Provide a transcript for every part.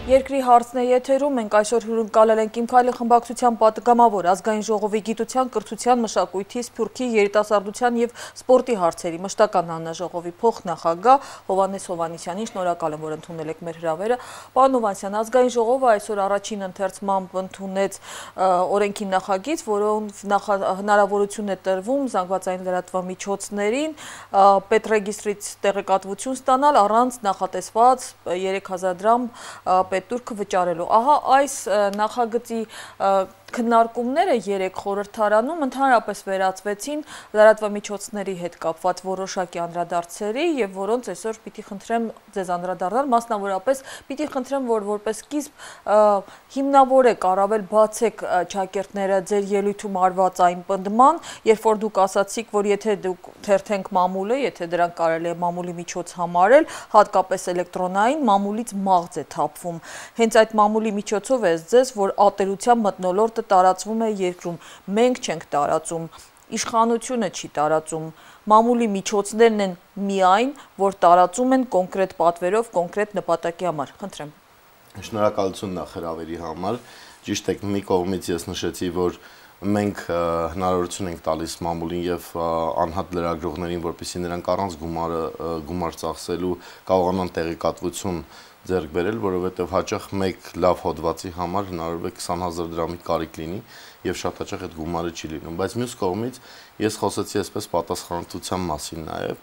Երկրի հարցն է եթերում, մենք այսօր հյուրընկալել ենք Իմ քայլը խմբակցության պատգամավոր ազգային ժողովի գիտության, կրթության, մշակույթի, սփյուռքի, երիտասարդության եւ սպորտի հարցերի մշտական հանձնաժողովի փոխնախագահ Հովհաննես Հովհաննիսյանին շնորհակալ եմ, որ ընդունել եք մեր հրավերը։ Պարոն Հովհաննիսյան, ազգային ժողովը այսօր առաջին ընթերցմամբ ընդունեց օրենքի նախագիծ, որոնց հնարավորություն է տրվում զանգվածային լրատվամիջոցներին պետռեգիստրից տեղեկատվություն ստանալ առանց նախատեսված 3000 դրամ պետտուրքը վճարելու։ Ահա այս նախագծի քննարկումները երեք խորհրդարանում ընդհանրապես վերածվեցին լրատվամիջոցների հետ կապված որոշակի անդրադարձերի եւ որոնց այսօր պիտի խնդրեմ ձեզ անդրադառնալ, մասնավորապես պիտի խնդրեմ, որ որպես սկիզբ հիմնավորեք, առավել բացեք ճակերտները ձեր ելույթում արված այն պնդման, երբ որ դուք ասացիք, որ եթե դուք թերթենք մամուլը, եթե դրանք կարելի է մամուլի միջոց համարել, հատկապես էլեկտրոնային, մամուլից մաղձ է թափվում։ Հենց այդ մամուլի միջոցով է ձեզ, որ ատելության մթնոլորտը տարածվում է երկրում, մենք չենք տարածում, իշխանությունը չի տարածում, մամուլի միջոցներն են միայն, որ տարածում են կոնկրետ պատվերով, կոնկրետ նպատակի համար։ Խնդրեմ։ Շնորհակալություն նախ հրավերի համար։ Ճիշտ է, մի կողմից ես նշեցի, որ մենք հնարավորություն ենք տալիս մամուլին եւ անհատ լրագրողներին, որպեսզի նրանք առանց գումար ծախսելու կարողանան տեղեկատվություն ձեռք բերել, որովհետև հաճախ մեկ լավ հոդվածի համար հնարավոր է 20000 դրամի կարիք լինի եւ շատ հաճախ այդ գումարը չի լինում, բայց մյուս կողմից ես խոսեցի այսպես պատասխանատվության մասին նաեւ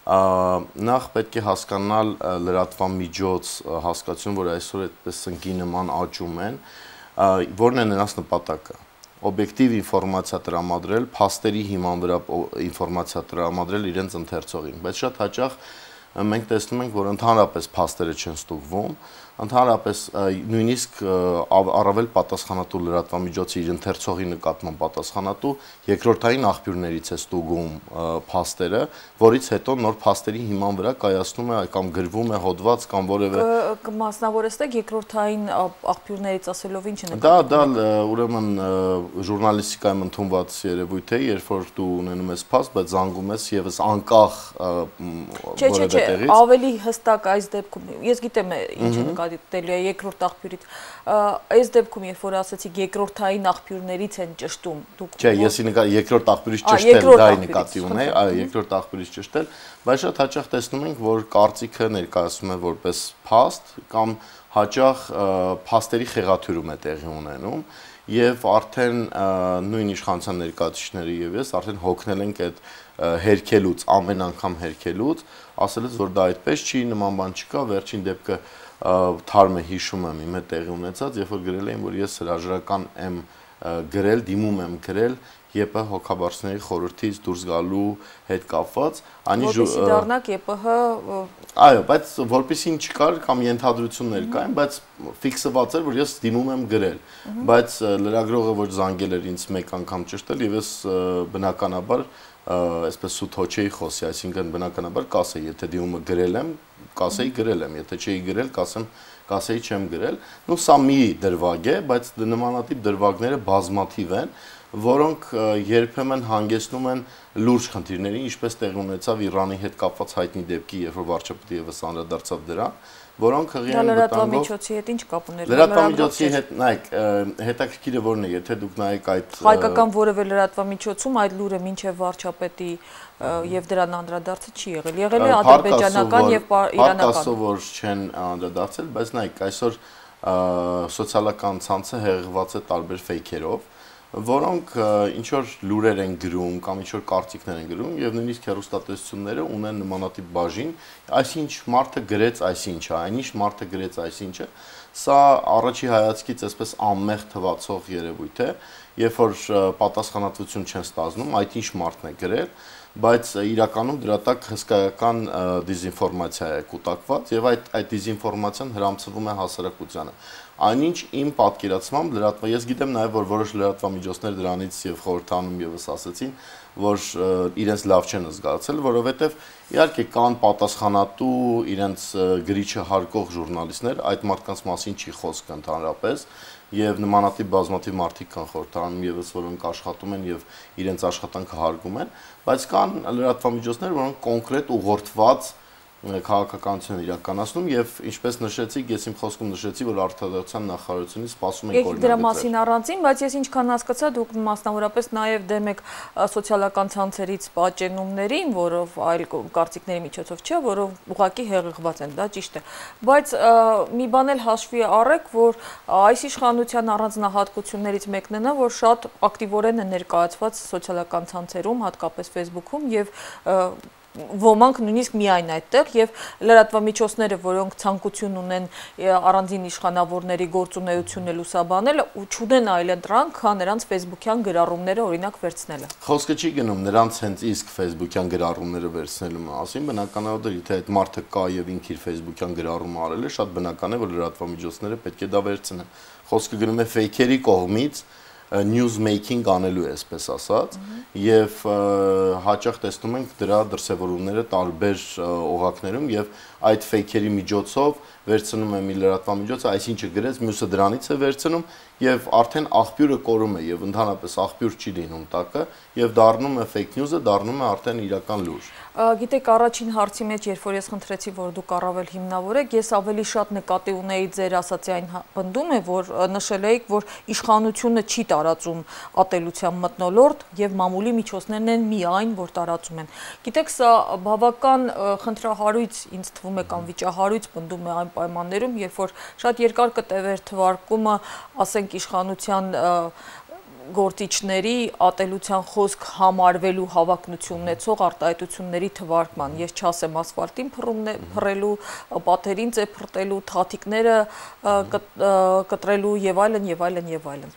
նախ պետք է հասկանալ լրատվամիջոց հասկացություն, որ այսօր այդպես ընկի նման աճում են, որն է նրանց նպատակը օբյեկտիվ ինֆորմացիա տրամադրել, փաստերի հիման վրա ինֆորմացիա տրամադրել իրենց ընթերցողին, բայց շատ հաճախ մենք տեսնում ենք, որ ընդհանրապես փաստերը չեն ստուգվում, ընդհանրապես նույնիսկ առավել պատասխանատու լրատվամիջոցը իր ընթերցողի նկատմամբ պատասխանատու երկրորդային աղբյուրներից է ստուգում փաստերը, որից հետո նոր փաստերի հիման վրա կայացնում է կամ գրվում է հոդված կամ որևէ Մասնավորեցեք երկրորդային աղբյուրներից ասելով ինչ է Դա ուրեմն ժուրնալիստիկայում ընդունված երևույթ է, երբ որ դու ունենում ես փաստ, բայց զանգում ես եւս անկախ Չէ, ավելի հստակ այս դեպքում ես գիտեմ ինչ է նկատելի է երկրորդ աղբյուրից այս դեպքում երբ որ ասացիք երկրորդային աղբյուրներից են ճշտում դուք Չէ, ես երկրորդ աղբյուրից ճշտել դա նկատի ունեի, այո, երկրորդ աղբյուրից ճշտել, բայց շատ հաճախ տեսնում ենք, որ կարծիքը ներկայացում է որպես փաստ կամ հաճախ փաստերի խեղաթյուրում է տեղի ունենում եւ արդեն նույն իշխանության ներկայացուցիչները եւ ես արդեն հոգնել ենք այդ հերքելուց, ամեն անգամ հերքելուց, ասելուց, որ դա այդպես չի, նման բան չկա, վերջին դեպքը թարմը հիշում եմ իմ հետ տեղի ունեցած, երբ որ գրել էին, որ ես հրաժարական եմ գրել, դիմում եմ գրել ԵՊՀ հոգաբարձների խորհրդից դուրս գալու հետ կապված, որպեսզի դառնաք ԵՊՀ Այո, բայց որպեսզի չկար կամ ենթադրություններ կային, բայց ֆիքսված էր, որ ես դիմում եմ գրել, բայց լրագրողը որ զանգել էր ինձ մեկ անգամ ճշտել եւ ես բնականաբար այսպես սուտ հոչեի խոսի, այսինքն բնականաբար կասեի, եթե դիմումը գրել եմ, կասեի գրել եմ, եթե չէի գրել, կասեի չեմ գրել։ Նու սա մի դրվագ է, բայց նմանատիպ դրվագները բազմաթիվ են, որոնք երբեմն հանգեցնում են լուրջ խնդիրների, ինչպես տեղի ունեցավ Իրանի հետ կապված հայտնի դեպքի, երբ որ վարչապետը եւս անդրադարձավ դրան, որոնք հղիան լրատվամիջոցի հետ ինչ կապ ուներ լրատվամիջոցի հետ, նայեք, հետաքրքիրը որն է, եթե դուք նայեք այդ հայկական որևէ լրատվամիջոցում այդ լուրը մինչև վարչապետի եւ դրան անդրադարձը չի եղել։ Եղել է ադրբեջանական եւ իրանական։ Հակասով որ չեն անդրադարձել, բայց նայեք, այսօր սոցիալական ցանցը հեղեղված է տարբեր ֆեյքերով, որոնք ինչ որ լուրեր են գրում կամ ինչ որ կարծիքներ են գրում եւ նույնիսկ հեռուստատեսությունները ունեն նմանատիպ բաժին, այսինչ մարդը գրեց այսինչը, այնինչ մարդը գրեց այսինչը, սա առաջի հայացքից այսպես անմեղ թվացող երևույթ է, երբ որ պատասխանատվություն չեն ստանձնում, այդ ինչ մարդն է գրել, բայց իրականում դրա տակ հսկայական դիզինֆորմացիա է կուտակված եւ այդ դիզինֆորմացիան հրամցվում է հասարակությանը։ Այնինչ իմ պատկերացմամբ ես գիտեմ նաև որ որոշ լրատվամիջոցներ դրանից եւ խորհրդանում եւս ասացին, որ իրենց լավ չեն զգացել, որովհետեւ իհարկե կան պատասխանատու իրենց գրիչը հարգող ժուրնալիստներ, այդ մարդկանց մասին չի խոսքը ընդհանրապես եւ նմանատիպ բազմաթիվ մարդիկ կան խորհրդանում եւս որոնք աշխատում են եւ իրենց աշխատանքը հարգում են, բայց կան լրատվամիջոցներ, որոնք կոնկրետ ուղղորդված քաղաքականություն իրականացնում եւ ինչպես նշեցիք, ես իմ խոսքում նշեցի, որ արտադրության նախարարությունից սպասում ենք օրինակ դրա մասին առանձին, բայց ես ինչքան հասկացա, դուք մասնավորապես նաեւ դեմ եք սոցիալական ցանցերից պատճենումներին, որով այլ կարծիքների միջոցով չէ, որով ուղղակի հեղեղված են, դա ճիշտ է։ Բայց մի բան էլ հաշվի առեք, որ այս իշխանության առանձնահատկություններից մեկն է նա, որ շատ ակտիվորեն է ներկայացված սոցիալական ցանցերում, հատկապես Facebook-ում եւ ոմանք նույնիսկ միայն այդտեղ եւ լրատվամիջոցները, որոնք ցանկություն ունեն առանձին իշխանավորների գործունեությունը լուսաբանել, չունեն այլ ընտրանք, քան նրանց Facebook-յան գրառումները օրինակ վերցնելը։ Խոսքը չի գնում նրանց հենց իսկ Facebook-յան գրառումները վերցնելու մասին, բնականաբար եթե այդ մարդը կա եւ ինքը իր Facebook-յան գրառումը արել է, շատ բնական է, որ լրատվամիջոցները պետք է դա վերցնեն։ Խոսքը գնում է ֆեյքերի կողմից news making անելու է, այսպես ասած, եւ հաճախ տեսնում ենք դրա դրսևորումները տարբեր օղակներում եւ այդ ֆեյքերի միջոցով վերցնում է մի լրատվամիջոցը, այսինչը գրեց, մյուսը դրանից է վերցնում եւ արդեն աղբյուրը կորում է եւ ընդհանրապես աղբյուր չի լինում տակը եւ դառնում է fake news-ը, դառնում է արդեն իրական լուր։ Գիտեք, առաջին հարցի մեջ, երբ որ ես խնդրեցի, որ դուք առավել հիմնավորեք, ես ավելի շատ նկատի ունեի ձեր ասացի այն պնդումը, որ նշել էիք, որ իշխանությունը չի տարածում ատելության մթնոլորտ եւ մամուլի միջոցներն են միայն, որ տարածում են։ Գիտեք, սա բավական խնդրահարույց, ինձ թվում է, կամ վիճահարույց պնդում է այն պայմաններում, երբ որ շատ երկար կտևեր թվարկումը, ասենք իշխանության գործիչների ատելության խոսք համարվելու հավակնություն ունեցող արտահայտությունների թվարկման, ես չասեմ ասֆալտին փռելու, պատերին ծեփռտելու, թաթիկները կտրելու եւ այլն եւ այլն եւ այլն։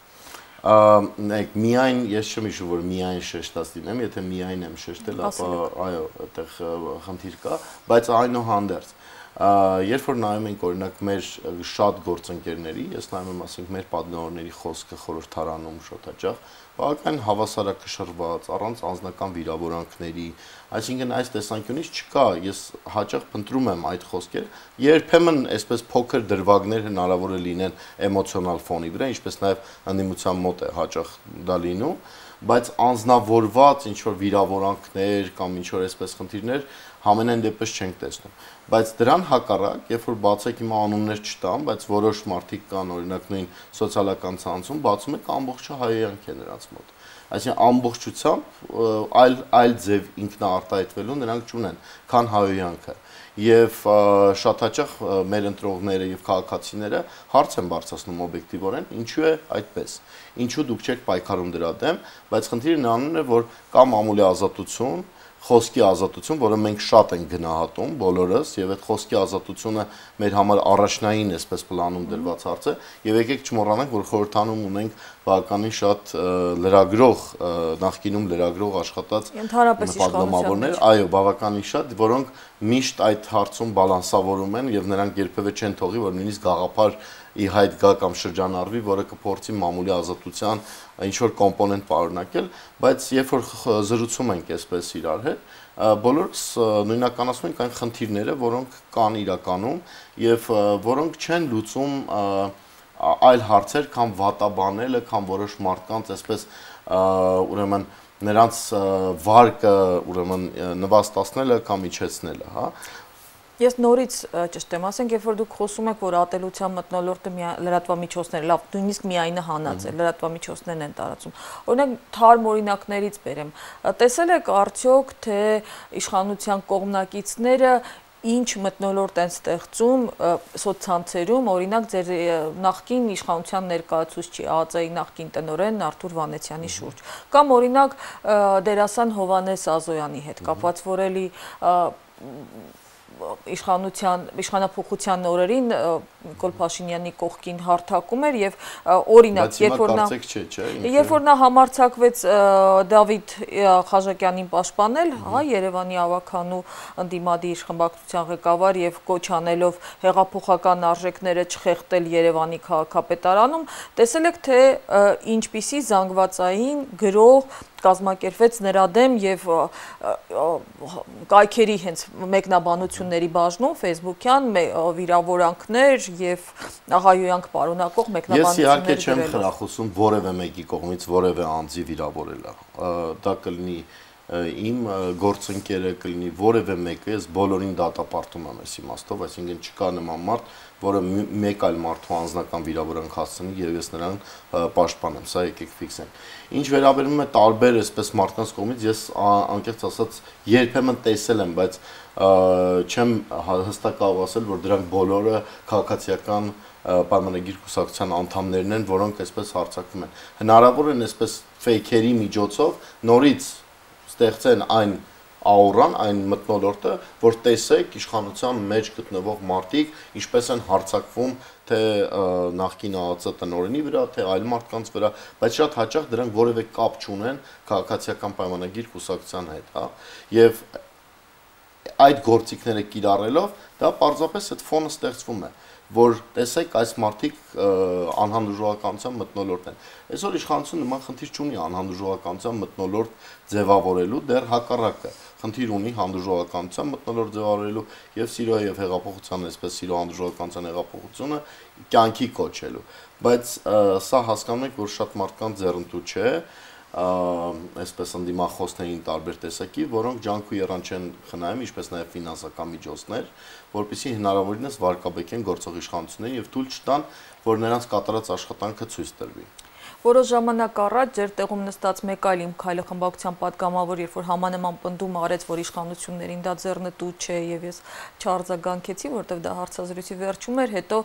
Միայն ես չեմ հիշում, որ միայն շեշտած լինեմ, եթե միայն եմ շեշտել, ապա այո, այդտեղ խնդիր կա, բայց այնուհանդերձ երբ որ նայում ենք օրինակ մեր շատ գործընկերների, ես նայում եմ ասենք մեր պատգամավորների խոսքը խորհրդարանում շատ հաճախ, բավական հավասարակշռված, առանց անձնական վիրավորանքների, այսինքն այս տեսանկյունից չկա, ես հաճախ փնտրում եմ այդ խոսքերը, երբեմն այսպես փոքր դրվագներ հնարավոր է լինեն էմոցիոնալ ֆոնի վրա, ինչպես նաև ընդդիմության մոտ է հաճախ դա լինում, բայց անձնավորված ինչ որ վիրավորանքներ կամ ինչ որ այսպես խնդիրներ համենայն դեպս չենք տեսնում, բայց դրան հակառակ, երբ որ բացեք հիմա անուններ չտամ, բայց որոշ մարդիկ կան օրինակ նույն սոցիալական ցանցում, բացում եք ամբողջը հայերենք է նրանց մոտ, այսինքն ամբողջությամբ այլ ձև ինքնաարտահայտվելու նրանք չունեն, քան հայերենքը, եւ շատ հաճախ մեր ընտրողները եւ քաղաքացիները հարց են բարձրացնում օբյեկտիվորեն, ինչու է այդպես, ինչու դուք չեք պայքարում դրա դեմ, բայց խնդիրը նրանն է, որ կա մամուլի ազատություն, խոսքի ազատություն, որը մենք շատ ենք գնահատում բոլորս եւ այդ խոսքի ազատությունը մեր համար առաջնային այսպես պլանում դրված հարց է եւ եկեք չմոռանանք, որ խորհրդանում ունենք բավականին շատ լրագրող, նախկինում լրագրող աշխատած պատգամավորներ, այո, բավականին շատ, որոնք միշտ այդ հարցում բալանսավորում են եւ նրանք երբեւե չեն թողի, որ նույնիսկ գաղափար ի հայտ գա կամ շրջանառվի, որը կփորձի մամուլի ազատության ինչ որ կոմպոնենտ պարունակել, բայց երբ որ զրուցում ենք այսպես իրար հետ, բոլորս նույնականացնում ենք այն խնդիրները, որոնք կան իրականում եւ որոնք չեն լուծում այլ հարցեր, կամ վատաբանելը, կամ որոշ մարդկանց այսպես ուրեմն նրանց վարկը ուրեմն նվաստացնելը կամ իջեցնելը, հա։ Ես նորից ճշտեմ, ասենք, երբ որ դուք խոսում եք, որ ատելության մթնոլորտը լրատվամիջոցները, լավ, նույնիսկ միայնը հանած է, լրատվամիջոցներն են տարածում։ Օրինակ թարմ օրինակներից բերեմ։ Տեսել եք արդյոք, թե իշխանության կողմնակիցները ինչ մթնոլորտ են ստեղծում սոցցանցերում, օրինակ ձեր նախկին իշխանության ներկայացուցիչ ԱԱԾ-ի նախկին տնօրեն Արթուր Վանեցյանի շուրջ, կամ օրինակ դերասան Հովհաննես Ազոյանի հետ կապված, որ էլի իշխանափոխության օրերին Նիկոլ Փաշինյանի կողքին հարթակում էր եւ օրինակ երբ որ նա համարձակվեց Դավիթ Խաժակյանին պաշտպանել, հա, Երևանի ավականու ընդդիմադիր խմբակցության ղեկավար եւ կոչ անելով հեղափոխական արժեքները չխեղդել Երևանի քաղաքապետարանում, տեսել եք թե ինչպիսի զանգվածային գրող կազմակերպվեց նրա դեմ եւ կայքերի հենց մեկնաբանությունների բաժնում Facebook-յան վիրավորանքներ եւ ահայոյանք պարունակող մեկնաբանություններ։ Ես իհարկե չեմ խրախուսում որևէ մեկի կողմից որևէ անձի վիրավորելը։ Դա կլինի իմ գործընկերը կլինի որևէ մեկը, ես բոլորին դատապարտում եմ այս իմաստով, այսինքն չկա նման մարդ, որը մեկ այլ մարդու անձնական վիրավորանք հասցնի եւ ես նրան պաշտպանեմ, սա եկեք ֆիքսենք։ Ինչ վերաբերում է տարբեր այսպես մարդկանց կողմից, ես անկեղծ ասած երբեմն տեսել եմ, բայց չեմ հստակ կարող ասել, որ դրանք բոլորը քաղաքացիական պայմանագիր կուսակցության անդամներն են, որոնք այսպես հարձակվում են։ Հնարավոր է այսպես ֆեյքերի միջոցով նորից ստեղծեն այն աուրան, այն մթնոլորտը, որ տեսեք իշխանության մեջ գտնվող մարդիկ ինչպես են հարձակվում թե նախկին ԱԱԾ տնօրենի վրա, թե այլ մարդկանց վրա, բայց շատ հաճախ դրանք որևէ կապ չունեն քաղաքացիական պայմանագիր կուսակցության հետ, հա։ Եվ այդ գործիքները կիրառելով դա պարզապես այդ ֆոնը ստեղծվում է, որ տեսեք այս մարդիկ անհանդուրժողականության մթնոլորտ են։ Այսօր իշխանությունը նման խնդիր չունի անհանդուրժողականության մթնոլորտ ձևավորելու, դեռ հակառակը խնդիր ունի հանդուրժողականության մթնոլորտ ձևավորելու եւ սիրո եւ հեղափոխության, այսպես սիրո հանդուրժողականության հեղափոխությունը կյանքի կոչելու։ Բայց սա հասկանում եք, որ շատ մարդկանց ձեռնտու չէ, այսպես ընդդիմախոսներին տարբեր տեսակի, որոնք ջանք ու եռան չեն խնայում, ինչպես նաև ֆինանսական միջոցներ, որպեսզի հնարավորինս վարկաբեկեն գործող իշխանություններին եւ թույլ չտան, որ նրանց կատարած աշխատանքը ցույց տրվի։ Որոշ ժամանակ առաջ ձեր տեղում նստած մեկ այլ Իմ քայլը խմբակցության պատգամավոր, երբ որ համանման պնդում արեց, որ իշխանություններին դա ձեռնտու չէ եւ ես չարձագանքեցի, որտեղ դա հարցազրույցի վերջում էր, հետո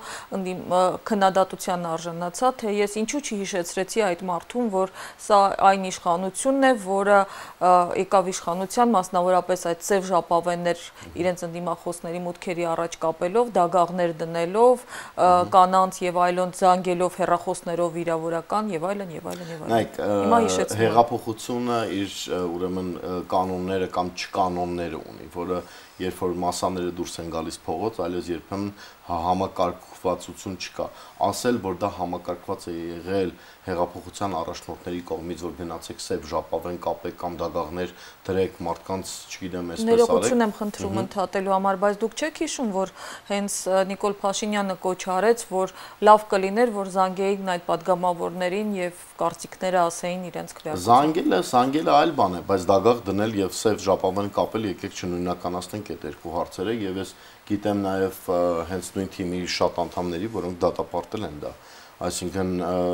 քննադատության արժանացա, թե ես ինչու չհիշեցրեցի այդ մարդուն, որ սա այն իշխանությունն է, որը եկավ իշխանության, մասնավորապես այդ ծև ժապավեններ իրենց ընդդիմախոսների մուտքերի առաջ կապելով, դագաղներ դնելով, կանանց եւ այլոց զանգելով հեռախոսներով վիրավորական եւ այլն եւ այլն եւ այլն։ Նայեք, հեղափոխությունը իր ուրեմն կանոնները կամ չկանոնները ունի, որը երբ որ մասաները դուրս են գալիս փողոց, այլևս երբեմն համակարգվածություն չկա։ Ասել, որ դա համակարգված է եղել հեղափոխության առաջնորդների կողմից, որ գնացեք սև ժապավեն կապեք կամ դագաղներ դրեք մարդկանց, չգիտեմ, այսպես արեք։ Ներողություն եմ խնդրում ընդհատելու համար, բայց դուք չեք հիշում, որ հենց Նիկոլ Փաշինյանը կոչ արեց, որ լավ կլիներ, որ զանգեին այդ падգամավորներին եւ կարծիքները ասեին իրենց քվեարկության։ Զանգելը այլ բան է, բայց դագաղ դնել եւ սև ժապավեն կապել, եկեք չնույնականացնենք այդ երկու հարցերը եւ ես գիտեմ նաեւ հենց նույն թիմի շատ անդամների, որոնք դատապարտել են դա։ Այսինքն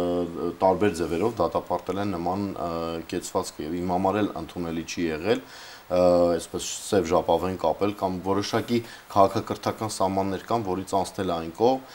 տարբեր ձևերով դատապարտել են նման կեցվածքը եւ իմ համար էլ ընդունելի չի եղել այսպես սև ժապավեն կապել կամ որոշակի քաղաքակրթական սահմաններ կան, որից անցնել այն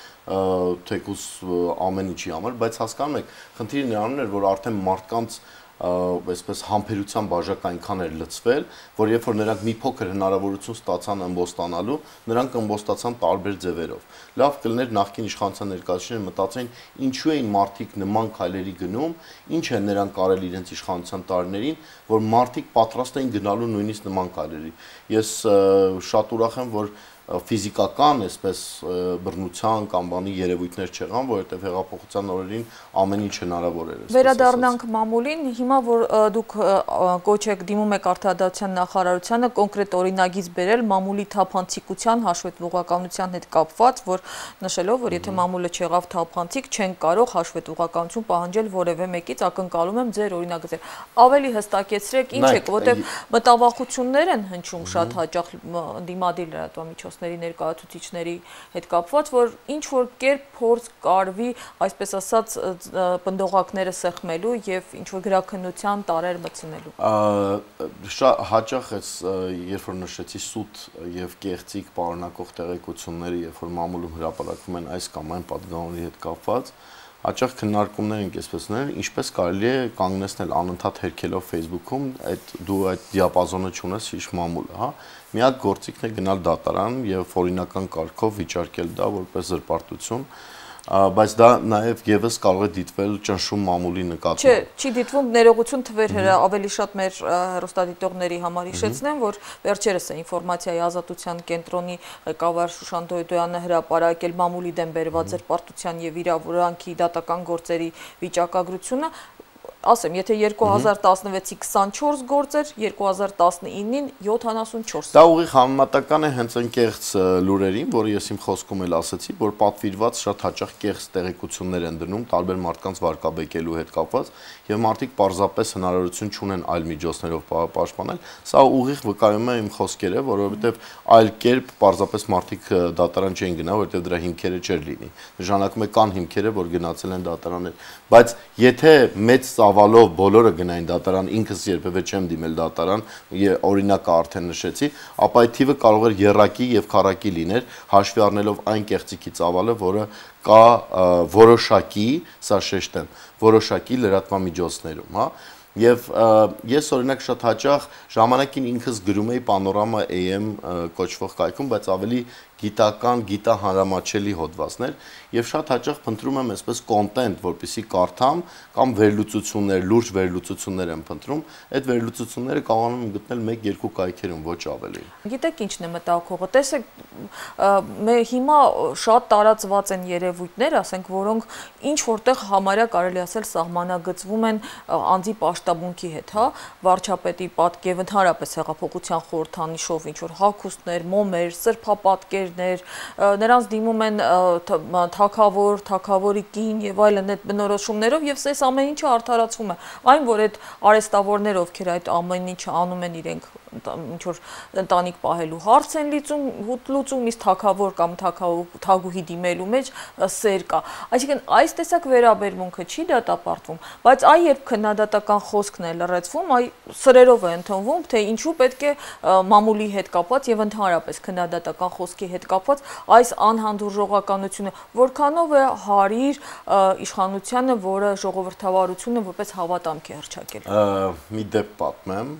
կողմ թեկուզ ամեն ինչի համար, բայց հասկանում եք, խնդիրը նրանում էր, որ արդեն մարդկանց այսպես համբերության բաժակ այնքան էր լցվել, որ երբ որ նրանք մի փոքր հնարավորություն ստացան ըմբոստանալու, նրանք ըմբոստացան տարբեր ձևերով։ Լավ կլիներ նախկին իշխանության ներկայացուցիչները մտածեին, ինչու էին մարդիկ նման քայլերի գնում, ինչ են նրանք արել իրենց իշխանության տարիներին, որ մարդիկ պատրաստ էին գնալու նույնիսկ նման քայլերի։ Ես շատ ուրախ եմ, որ ֆիզիկական, այսպես բռնության կամ բանի երևույթներ չեղան, որովհետև հեղափոխության օրերին ամեն ինչ հնարավոր էր։ Վերադառնանք մամուլին, հիմա որ դուք կոչ եք դիմում եք Արդարադատության նախարարությանը կոնկրետ օրինագիծ բերել մամուլի թափանցիկության հաշվետվողականության հետ կապված, որ նշելով, որ եթե մամուլը չեղավ թափանցիկ, չեն կարող հաշվետվողականություն պահանջել որևէ մեկից, ակնկալում եմ ձեր օրինագծեր։ Ավելի հստակեցրեք, ինչ եք, որտեղ մտավախություններ են հնչում շատ հաճախ դիմադիր լրատվամիջոցների ներկայացուցիչների հետ կապված, որ ինչ որ կերպ փորձ կարվի, այսպես ասած, պնդողակները սեղմելու եւ ինչ որ գրաքննության տարեր մտցնելու։ Շատ հաճախ է, երբ որ նշեցի սուտ եւ կեղծիք պարունակող տեղեկությունները, երբ որ մամուլում հրապարակվում են այս կամ այն պատգամավորի հետ կապված, հաճախ քննարկումներ ենք այսպես նել, ինչպես կարելի է կանգնեցնել անընդհատ հերքելով Facebook-ում, դու այդ դիապազոնը չունես իշ մամուլը, հա։ Միակ գործիքն է գնալ դատարան եւ օրինական կարգով վիճարկել դա որպես զրպարտություն, բայց դա նաև եւս կարող է դիտվել ճնշում մամուլի նկատմամբ։ Չէ, չի դիտվում, ներողություն թվեր ավելի շատ մեր հեռուստադիտողների համար հիշեցնեմ, որ վերջերս է ինֆորմացիայի ազատության կենտրոնի ղեկավար Շուշան Դոյդոյանը հրապարակել մամուլի դեմ բերված զրպարտության եւ վիրավորանքի դատական գործերի վիճակագրությունը։ ասեմ, եթե 2016-ի 24 գործ էր, 2019-ին 74։ Դա ուղիղ համեմատական է հենց այն կեղծ լուրերին, որը ես իմ խոսքում էլ ասացի, որ պատվիրված շատ հաճախ կեղծ տեղեկություններ են դնում տարբեր մարդկանց վարկաբեկելու հետ կապված, եւ մարդիկ պարզապես հնարավորություն չունեն այլ միջոցներով պաշտպանել։ Սա ուղիղ վկայում է իմ խոսքերը, որովհետեւ այլ կերպ պարզապես մարդիկ դատարան չեն գնա, որովհետեւ դրա հիմքերը չէր լինի։ Նշանակում է կան հիմքերը, որ գնացել են դատարաններ, բայց եթե մեծ ծավալով բոլորը գնային դատարան, ինքս երբևէ չեմ դիմել դատարան, օրինակը արդեն նշեցի, ապա այդ թիվը կարող էր եռակի եւ քառակի լիներ, հաշվի առնելով այն կեղծիքի ծավալը, որը կա որոշակի, սա շեշտեմ, որոշակի լրատվամիջոցներում, հա։ Եվ ես օրինակ շատ հաճախ ժամանակին ինքս գրում էի Panorama AM կոչվող կայքում, բայց ավելի գիտական, գիտահանրամատչելի հոդվածներ եւ շատ հաճախ փնտրում եմ այսպես կոնտենտ, որպեսզի կարդամ կամ վերլուծություններ, լուրջ վերլուծություններ եմ փնտրում, այդ վերլուծությունները կարողանում եմ գտնել 1-2 կայքերում, ոչ ավելի։ Գիտեք ինչն է մտահոգողը, տեսեք, հիմա շատ տարածված են երևույթներ, ասենք, որոնք ինչ որտեղ համարյա կարելի ասել սահմանագծվում են անձի պաշտամունքի հետ, հա, վարչապետի պատկերով, ընդհանրապես հեղափոխության խորհրդանիշով ինչ որ հագուստներ, մոմեր, սրբապատկերներ, նրանց դիմում են թագավոր, թագավորի կին եւ այլն այդ բնորոշումներով եւ այս ամեն ինչը արդարացվում է։ Այն, որ այդ արեստավորները, ովքեր այդ ամեն ինչը անում են իրենք ինչ որ ընտանիք պահելու հարց են լուծում, իսկ թագավոր կամ թագուհի դիմելու մեջ սեր կա։ Այսինքն այս տեսակ վերաբերմունքը չի դատապարտվում, բայց այ երբ քննադատական խոսքն է լրացվում, այ սրերով է ընդունվում, թե ինչու պետք է մամուլի հետ կապված եւ ընդհանրապես քննադատական խոսքի հետ կապված այս անհանդուրժողականությունը որքանով է հարիր իշխանությանը, որը ժողովրդավարությունը որպես հավատամք է հռչակել։ Մի դեպք պատմեմ,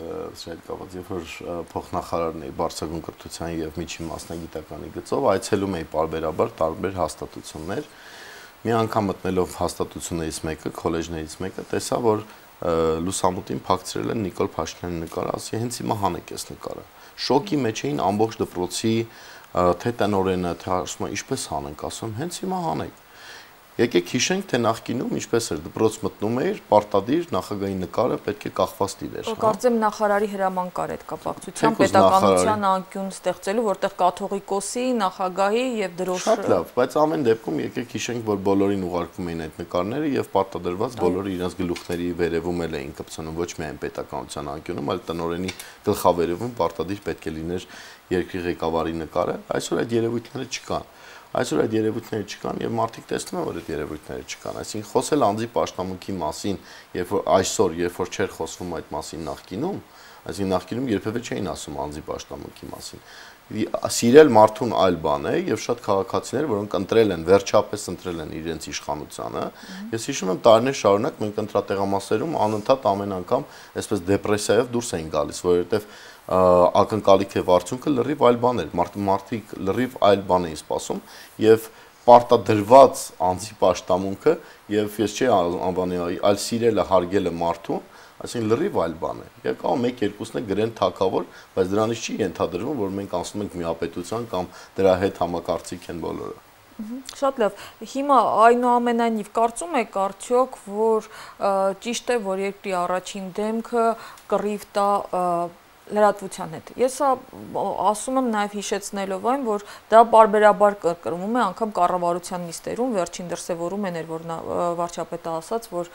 երբ որ փոխնախարարն էի բարձրագույն կրթության եւ միջին մասնագիտականի գծով, այցելում էի պարբերաբար տարբեր հաստատություններ։ Մի անգամ մտնելով հաստատություններից մեկը, քոլեջներից մեկը, տեսա, որ լուսամուտին փակցրել են Նիկոլ Փաշինյանի նկարը, ասի հենց հիմա հանեք այս նկարը։ Շոկի մեջ էին ամբողջ դպրոցի թե տնօրենը, թե ասում են ինչպես հանենք, ասում հենց հիմա հանեք։ Եկեք հիշենք, թե նախկինում ինչպես էր դպրոց մտնում էր, պարտադիր նախագահի նկարը պետք է կախված լիներ։ Կարծեմ նախարարի հրաման կար այդ կապակցությամբ պետականության անկյուն ստեղծելու, որտեղ կաթողիկոսի, նախագահի եւ դրոշը։ Շատ լավ, բայց ամեն դեպքում եկեք հիշենք, որ բոլորին ուղարկվում էին այդ նկարները եւ պարտադրված բոլորը իրենց գլուխների վերևում էլ էին կպցնում, ոչ միայն պետականության անկյունում, այլ տնօրենի գլխավերևում պարտադիր պետք է լիներ երկրի ղեկավարի նկարը։ Այսօր այդ երևույթները չկան։ Այսօր այդ երևույթները չկան եւ մարդիկ տեսնում են, որ այդ երևույթները չկան։ Այսինքն խոսել անձի պաշտամունքի մասին, երբ որ այսօր, երբ որ չէր խոսվում այդ մասին նախկինում, այսինքն նախկինում երբևէ չէին ասում անձի պաշտամունքի մասին։ Սիրել մարդուն այլ բան է եւ շատ քաղաքացիներ, որոնք ընտրել են, վերջապես ընտրել են իրենց իշխանությանը։ Ես հիշում եմ տարիներ շարունակ մենք ընտրատեղամասերում անընդհատ ամեն անգամ այսպես դեպրեսիայով դուրս էին գալիս, որովհետեւ ակնկալիք եւ արդյունքը լրիվ այլ բան էր, մարդիկ լրիվ այլ բան էին սպասում եւ պարտադրված անձի պաշտամունքը եւ ես չի անվանի այլ սիրելը, հարգելը մարդուն, այսինքն լրիվ այլ բան է։ Եվ կարող 1-2-ն է գրեն թակավոր, բայց դրանից չի ենթադրվում, որ մենք անցնում ենք միապետության կամ դրա հետ համակարծիք են բոլորը։ Շատ լավ։ Հիմա այնուամենայնիվ կարծում եք արդյոք, որ ճիշտ է, որ երկրի առաջին դեմքը կռիվ տա լրատվության հետ։ Ես ասում եմ նաև հիշեցնելով այն, որ դա բարբերաբար կրկնվում է անգամ կառավարության նիստերում, վերջին դրսևորում էր, որ վարչապետը ասաց, որ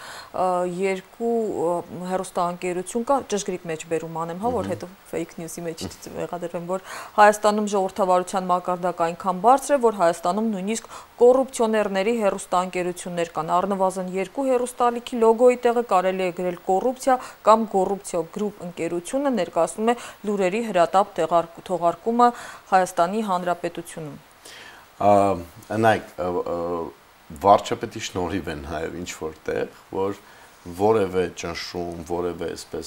երկու հեռուստաընկերություն կա, ճշգրիտ մեջբերում անեմ, հա, որ հետո fake news-ի մեջ մեղադրվեմ, որ Հայաստանում ժողովրդավարության մակարդակը այնքան բարձր է, որ Հայաստանում նույնիսկ կոռուպցիոներների հեռուստաընկերություններ կան, առնվազն 2 հեռուստալիքի լոգոյի տեղը կարելի է գրել կոռուպցիա կամ կոռուպցիա գրուպ ընկերությունը ներկայացնում է լուրերի հրատապ թողարկումը Հայաստանի Հանրապետությունում։ Նայեք, վարչապետի շնորհիվ են նաև ինչ որտեղ, որ որևէ ճնշում, որևէ այսպես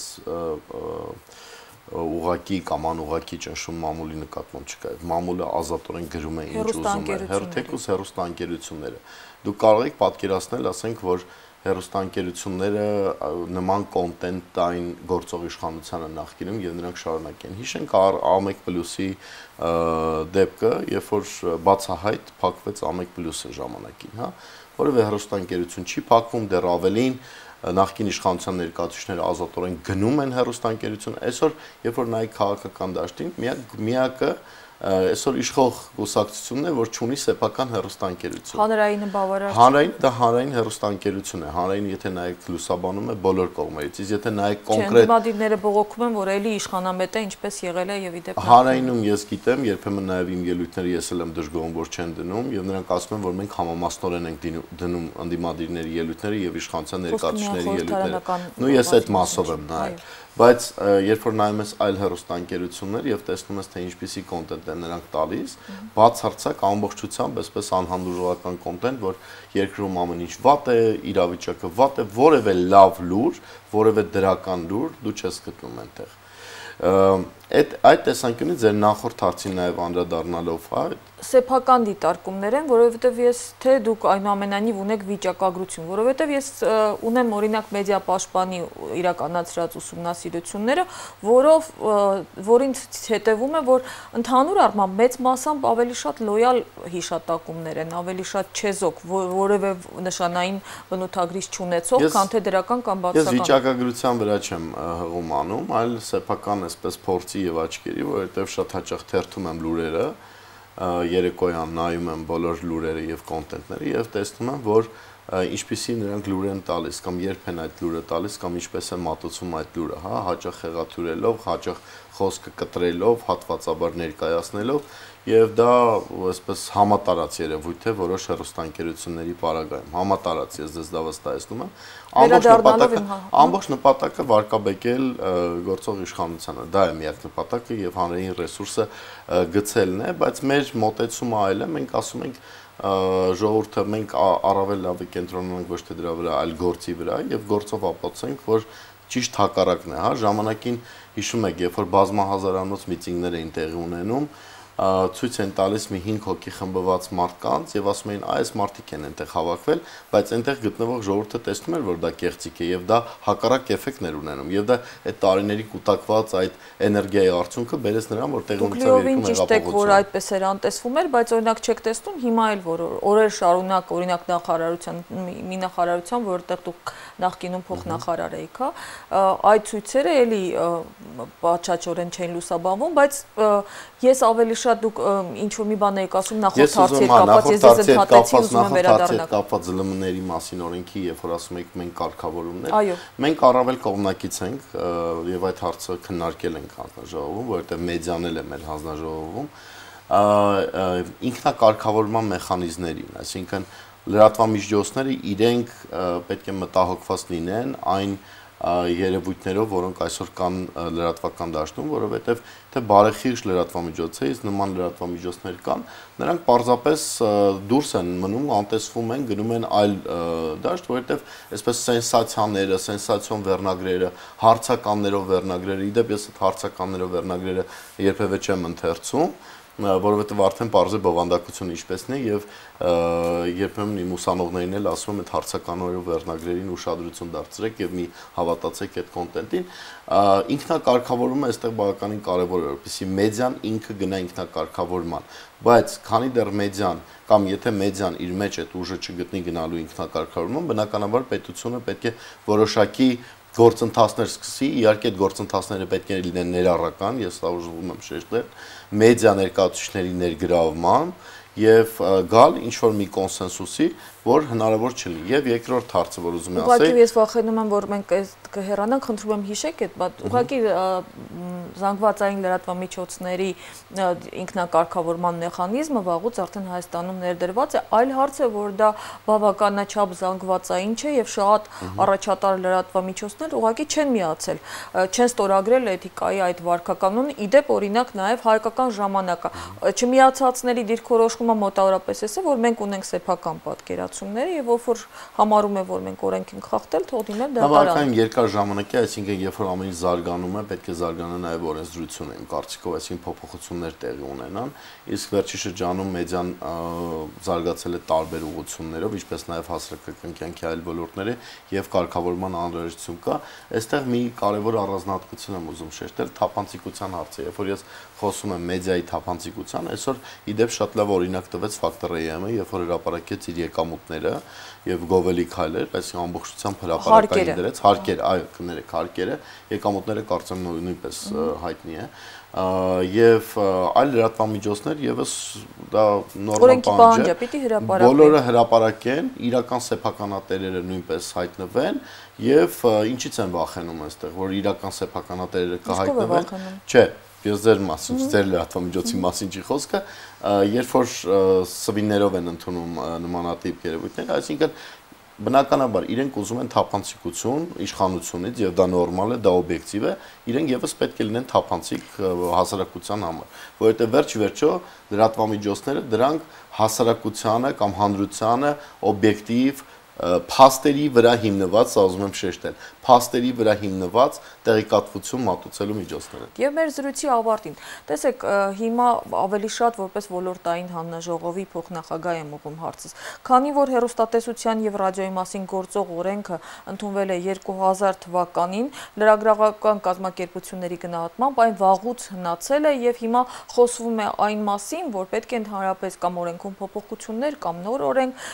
ուղակի կամ անուղակի ճնշում մամուլի նկատմամբ չկա։ Մամուլը ազատորեն գրում է ինչ ուզում է, թեկուզ հեռուստաընկերությունները։ Դուք կարող եք պատկերացնել, ասենք, որ հեռուստաընկերությունները նման կոնտենտ տային գործող իշխանությանը նախկինում եւ նրանք շարունակեն։ Հիշենք A1+-ի դեպքը, երբ որ բացահայտ փակվեց A1+-ը ժամանակին, հա, որովհետեւ հեռուստաընկերություն չի փակվում, դեռ ավելին նախկին իշխանության ներկայացուցիչները ազատորեն գնում են հեռուստաընկերություն, այսօր երբ որ նայեք քաղաքական դաշտին, միակը այսօր իշխող կուսակցությունն է, որ ունի սեփական հեռուստաընկերություն։ Հանրայինը բավարար չէ։ Հանրային դա հանրային հեռուստաընկերություն է։ Հանրային եթե նայեք լուսաբանում է բոլոր կողմերից, իսկ եթե նայեք կոնկրետ դիմադիրները բողոքում են, որ էլի իշխանամետ է, ինչպես եղել է եւ իդեպ Հանրայինում ես գիտեմ, երբեմն նաեւ իմ ելույթները ես էլ եմ դժգոհում, որ չեն դնում եւ նրանք ասում են, որ մենք համամասնորեն ենք դնում ընդդիմադիրների ելույթները եւ իշխանության ներկայացուցիչների ելույթները։ Նու ես այդ մասով եմ նայել։ Բայց երբ որ նայում ես այլ հեռուստաընկերություններ եւ տեսնում ես թե ինչպիսի կոնտենտ են նրանք տալիս, բացարձակ ամբողջությամբ այսպես անհանդուրժողական կոնտենտ, որ երկրում ամեն ինչ վատ է, իրավիճակը վատ է, որևէ լավ լուր, որևէ դրական լուր դու չես գտնում այնտեղ։ Այդ տեսանկյունից ձեր նախորդ հարցին նաև անդրադառնալով, հա, սեփական դիտարկումներ են, որովհետև ես թե դուք այնուամենայնիվ ունեք վիճակագրություն, որովհետև ես ունեմ օրինակ մեդիա պաշտպանի իրականացրած ուսումնասիրությունները, որին հետևում է, որ ընդհանուր առմամբ մեծ մասամբ ավելի շատ լոյալ հիշատակումներ են, ավելի շատ չեզոք, որևէ նշանային բնութագրիչ չունեցող, քան թե դրական կամ բացական։ Ես վիճակագրության վրա չեմ հղում անում, այլ սեփական այսպես փորձի եւ աչքերի, որովհետև շատ հաճախ թերթում եմ լուրերը, երեկոյան նայում եմ բոլոր լուրերը եւ կոնտենտները եւ տեսնում եմ, որ ինչպիսի նրանք լուր են տալիս կամ երբ են այդ լուրը տալիս կամ ինչպես է մատուցում այդ լուրը, հա, հաճախ խեղաթյուրելով, հաճախ խոսքը կտրելով, հատվածաբար ներկայացնելով եւ դա այսպես համատարած երևույթ է որոշ հեռուստաընկերությունների պարագայում։ Համատարած ես դες դա վստահեցնում եմ։ Ամբողջ նպատակը վարկաբեկել գործող իշխանությանը։ Դա է միակ նպատակը եւ հանրային ռեսուրսը գցելն է, բայց մեր մոտեցումը այլ է, մենք ասում ենք ժողովուրդը մենք առավել լավ կենտրոնանանք ոչ թե դրա վրա, այլ գործի վրա եւ գործով ապացուցենք, որ ճիշտ հակառակն է, հա, ժամանակին հիշում եք, երբ որ բազմահազարանոց միտինգներ էին տեղի ունենում, ցույց են տալիս մի 5 հոգի խմբված մարդկանց եւ ասում էին այս մարդիկ են այնտեղ հավաքվել, բայց այնտեղ գտնվող ժողովուրդը տեսնում էր, որ դա կեղծիք է եւ դա հակառակ էֆեկտներ ունենում եւ դա այդ տարիների կուտակված այդ էներգիայի արդյունքը բերեց նրան, որ տեղի ունեցավ երկու մեղափոխություն։ Որ այդպես էր անտեսվում էր, բայց օրինակ չեք տեսնում հիմա էլ որ օրեր շարունակ օրինակ նախարարության մի նախարարության, որտեղ դուք նախկինում փոխնախարար էիք, հա, այդ ցույցերը էլի պատշաճորեն չեն լուսաբանվում, բայց ես ավելի շատ դուք ինչ որ մի բան եք ասում նախորդ հարցի կապված, ես ձեզ ընդհատեցի, ուզում եմ վերադառնալ կապված ԶԼՄ-ների մասին օրենքի, երբ որ ասում եք մենք կարգավորումներ, մենք առավել կողմնակից ենք եւ այդ հարցը քննարկել ենք հանձնաժողովում, որովհետեւ մեդիան էլ է մեր հանձնաժողովում, ինքնակարգավորման մեխանիզմներին, այսինքն լրատվամիջոցները իրենք պետք է մտահոգված լինեն այն երևույթներով, որոնք այսօր կան լրատվական դաշտում, որովհետև թե բարեխիղճ լրատվամիջոց է, իսկ նման լրատվամիջոցներ կան, նրանք պարզապես դուրս են մնում, անտեսվում են, գնում են այլ դաշտ, որովհետև այսպես սենսացիաները, սենսացիոն վերնագրերը, հարցականներով վերնագրերը, իդեպ ես այդ հարցականներով վերնագրերը երբևէ չեմ ընթերցում, որովհետև արդեն պարզ է բովանդակությունը ինչպեսն է եւ երբեմն իմ ուսանողներին էլ ասում եմ այդ հարցականներով վերնագրերին ուշադրություն դարձրեք եւ մի հավատացեք այդ կոնտենտին, ինքնակարգավորումը այստեղ բավականին կարեւոր է, որպեսզի մեդիան ինքը գնա ինքնակարգավորման, բայց քանի դեռ մեդիան կամ եթե մեդիան իր մեջ այդ ուժը չգտնի գնալու ինքնակարգավորման, բնականաբար պետությունը պետք է որոշակի գործընթացներ սկսի, իհարկե այդ գործընթացները պետք է լինեն ներառական, ես դա ուզում եմ շեշտել, մեդիա ներկայացուցիչների ներգրավման եւ գալ ինչ որ մի կոնսենսուսի, որ հնարավոր չլինի։ Եվ երկրորդ հարցը, որ ուզում եմ ասել, ուղղակի ես վախենում եմ, որ մենք կհեռանանք, խնդրում եմ հիշեք այդ, բայց ուղղակի զանգվածային լրատվամիջոցների ինքնակարգավորման մեխանիզմը վաղուց արդեն Հայաստանում ներդրված է, այլ հարց է, որ դա բավականաչափ զանգվածային չէ եւ շատ առաջատար լրատվամիջոցներ ուղղակի չեն միացել, չեն ստորագրել էթիկայի այդ վարքականոնը, իդեպ օրինակ նաեւ հայկական ժամանակը չմիացածների դիրքորոշումը մոտավորապես էսը, որ մենք ունենք սեփական պատկերացումները եւ ով որ համարում է, որ մենք օրենք ենք խախտել, թող դիմել դատարան։ Բավականին երկար ժամանակ է, այսինքն երբ որ ամեն ինչ զարգանում է, պետք է զարգանա նաեւ օրենսդրությունը, իմ կարծիքով, այսինքն փոփոխություններ տեղի ունենան, իսկ վերջի շրջանում մեդիան զարգացել է տարբեր ուղղություններով, ինչպես նաեւ հասարակական կյանքի այլ ոլորտները եւ կարգավորման անհրաժեշտություն կա։ Այստեղ մի կարեւոր առանձնահատկություն եմ ուզում շեշտել, թափանցիկության հարցը, երբ որ ես խոսում եմ մեդիայի թափանցիկության, այսօր իդեպ շատ լավ օրինակ տվեց Factor AM-ը, երբ որ հրապարակեց իր եկամուտ եկամուտները եւ գովելի քայլեր, այսինքն ամբողջությամբ հրապարակային դրեց, հարկերը, այո, կներեք, հարկերը, եկամուտները կարծեմ նույնպես հայտնի է։ Եվ այլ լրատվամիջոցներ եւս դա նորմալ բան չէ։ Բոլորը հրապարակեն, իրական սեփականատերերը նույնպես հայտնվեն եւ ինչից են վախենում այստեղ, որ իրական սեփականատերերը կհայտնվեն։ Չէ, ես ձեր մասին, ձեր լրատվամիջոցի մասին չի խոսքը, երբ որ սվիններով են ընդունում նմանատիպ երևույթներ, այսինքն բնականաբար իրենք ուզում են թափանցիկություն իշխանությունից եւ դա նորմալ է, դա օբյեկտիվ է, իրենք եւս պետք է լինեն թափանցիկ հասարակության համար, որովհետեւ վերջ-ի-վերջո լրատվամիջոցները դրանք հասարակությանը կամ հանրությանը օբյեկտիվ փաստերի վրա հիմնված, սա ուզում եմ շեշտել, փաստերի վրա հիմնված տեղեկատվություն մատուցելու միջոցներ են։ Եվ մեր զրույցի ավարտին, տեսեք, հիմա ավելի շատ որպես ոլորտային հանձնաժողովի փոխնախագահ եմ ուղղում հարցս, քանի որ հեռուստատեսության եւ ռադիոյի մասին գործող օրենքը ընդունվել է 2000 թվականին, լրագրողական կազմակերպությունների գնահատմամբ այն վաղուց հնացել է եւ հիմա խոսվում է այն մասին, որ պետք է ընդհանրապես կամ օրենքում փոփոխություններ կամ նոր օրենք,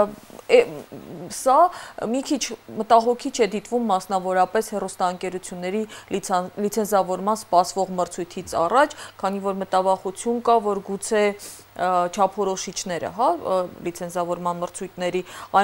սա մի քիչ մտահոգիչ է դիտվում մասնավորապես հեռուստաընկերությունների լիցենզավորման սպասվող մրցույթից առաջ, քանի որ մտավախություն կա, որ գուցե չափորոշիչները, հա, լիցենզավորման մրցույթների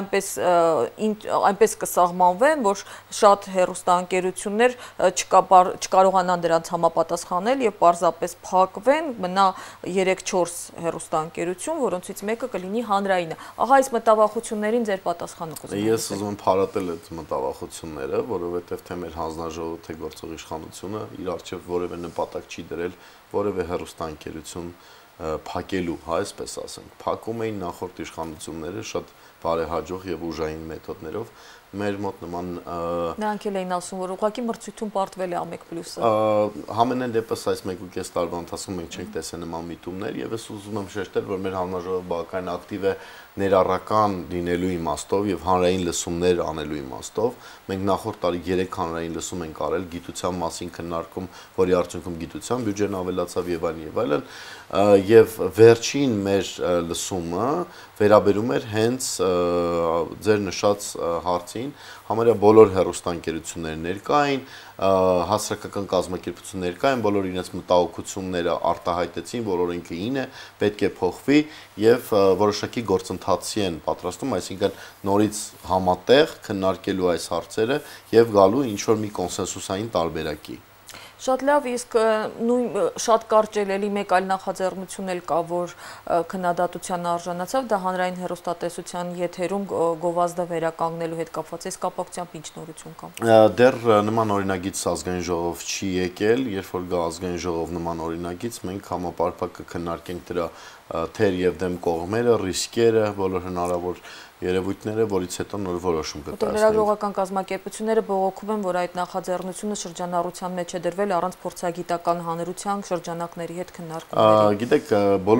այնպես կսահմանվեն, որ շատ հեռուստաընկերություններ չկարողանան դրանց համապատասխանել եւ պարզապես փակվեն, մնա 3-4 հեռուստաընկերություն, որոնցից մեկը կլինի հանրայինը։ Ահա այս մտավախություններին ձեր պատասխանը կուզեմ։ Ես ուզում եմ փարատել այդ մտավախությունները, որովհետեւ թե մեր հանձնաժողովը, թե գործող իշխանությունը իր առջև որևէ նպատակ չի դրել որևէ հեռուստաընկերություն փակելու, հա, այսպես ասենք, փակում էին նախորդ իշխանությունները շատ բարեհաջող եւ ուժային մեթոդներով, մեր մոտ նման նրանք էլ էին ասում, որ ուղղակի մրցույթում պարտվել է Ամեկ+-ը։ Համենայն դեպս այս 1.5 տարվա ընթացքում մենք չենք տեսել նման միտումներ եւ ես ուզում եմ շեշտել, որ մեր հանձնաժողովը բավական ակտիվ է ներառական լինելու իմաստով եւ հանրային լսումներ անելու իմաստով։ Մենք նախորդ տարի 3 հանրային լսում ենք արել գիտության մասին քննարկում, որի արդյունքում գիտության բյուջեն ավելացավ եւ այլն, եւ վերջին մեր լսումը վերաբերում էր հենց ձեր նշած հարցին, համարյա բոլոր հեռուստաընկերությունները ներկա էին, հասարակական կազմակերպություններ ներկա են, բոլոր իրենց մտահոգությունները արտահայտեցին, որ օրենքը ին է, պետք է փոխվի եւ որոշակի գործընթացի են պատրաստում, այսինքն նորից համատեղ քննարկելու այս հարցերը եւ գալու ինչ որ մի կոնսենսուսային տարբերակի։ Շատ լավ, իսկ շատ կարճ էլի մեկ այլ նախաձեռնություն էլ կա, որ քննադատության արժանացավ, դա հանրային հեռուստատեսության եթերում գովազդը վերականգնելու հետ կապված, այս կապակցությամբ ինչ նորություն կա։ Դեռ նման օրինագիծ ազգային ժողով չի եկել, երբ որ գա ազգային ժողով նման օրինագիծ, մենք համապարփակ կքննարկենք դրա թեր եւ դեմ կողմերը, ռիսկերը, բոլոր հնարավոր երևույթները, որից հետո նոր որոշում կկայացնենք։ Լրագրողական կազմակերպությունները բողոքում են, որ այդ նախաձեռնությունը շրջանառության մեջ է դրվել առանց փորձագիտական հանրության շրջանակների հետ քննարկումների։ Գիտեք,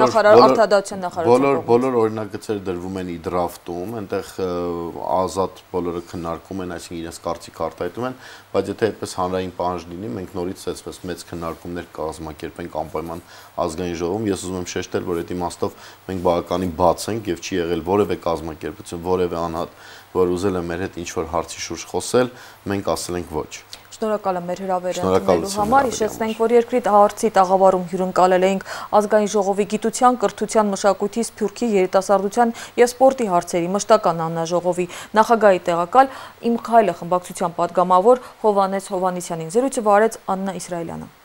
բոլոր օրինագծերը դրվում են իդրաֆտում, այնտեղ ազատ բոլորը քննարկում են, այսինքն իրենց կարծիք արտահայտում են, բայց եթե այդպես հանրային պահանջ լինի, մենք նորից այսպես մեծ քննարկումներ կազմակերպենք անպայման ազգային ժողովում։ Ես ուզում եմ շեշտել, որ այդ իմաստով մենք բավականին բաց ենք եւ չի եղել որևէ կազմակերպություն, որևէ անհատ, որ ուզել է մեր հետ ինչ-որ հարցի շուրջ խոսել, մենք ասել ենք ոչ։ Շնորհակալ եմ մեր հրավերը ընդունելու համար, հիշեցնենք, որ երկրի հարցի տաղավարում հյուրընկալել էինք ազգային ժողովի գիտության, կրթության, մշակույթի, սփյուռքի, երիտասարդության եւ սպորտի հարցերի մշտական հանձնաժողովի նախագահի տեղակալ Իմ քայլը խմբակցության պատգամավոր Հովհաննես Հովհաննիսյանին։ Զրույցը վարեց Աննա Իսրայելյանը։